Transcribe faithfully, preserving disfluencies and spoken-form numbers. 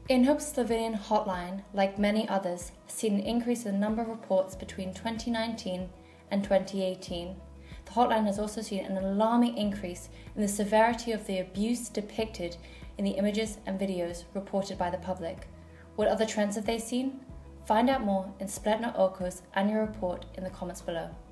INHOPE's Slovenian hotline, like many others, has seen an increase in the number of reports between twenty nineteen and twenty eighteen. The hotline has also seen an alarming increase in the severity of the abuse depicted in the images and videos reported by the public. What other trends have they seen? Find out more in Spletno Oko's annual report in the comments below.